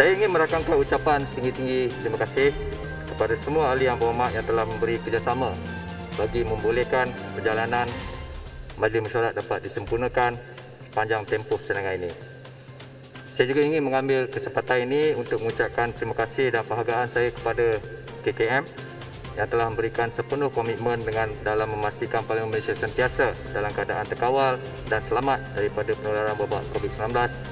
Saya ingin merakamkan ucapan tinggi-tinggi terima kasih kepada semua ahli yang berhormat yang telah memberi kerjasama bagi membolehkan perjalanan majlis mesyuarat dapat disempurnakan sepanjang tempoh persidangan ini. Saya juga ingin mengambil kesempatan ini untuk mengucapkan terima kasih dan penghargaan saya kepada KKM yang telah memberikan sepenuh komitmen dalam memastikan Parlimen Malaysia sentiasa dalam keadaan terkawal dan selamat daripada penularan wabak COVID-19